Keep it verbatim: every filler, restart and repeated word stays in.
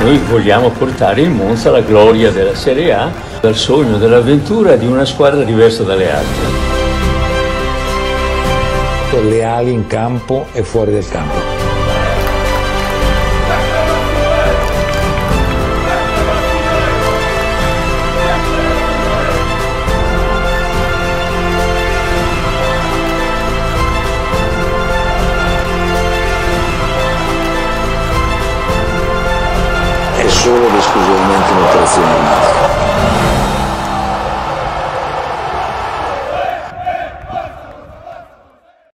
Noi vogliamo portare il Monza alla gloria della Serie A, dal sogno dell'avventura di una squadra diversa dalle altre. Leali in campo e fuori del campo. È solo ed esclusivamente un'operazione umana.